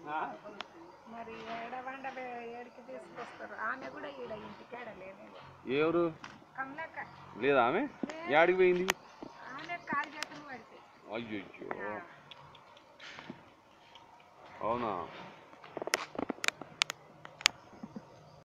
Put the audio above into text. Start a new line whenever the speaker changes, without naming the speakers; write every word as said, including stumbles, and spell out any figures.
మరి ఏడవండ ఏడికి తీసుకొస్తారు ఆమె కూడా ఈడ ఇంటికాడ లేదు
ఎవరు
కమలక్క
లేదా ఆమె యాడికి పోయింది
ఆమె కాలు చేతులు పడితే
అయ్యో అవునా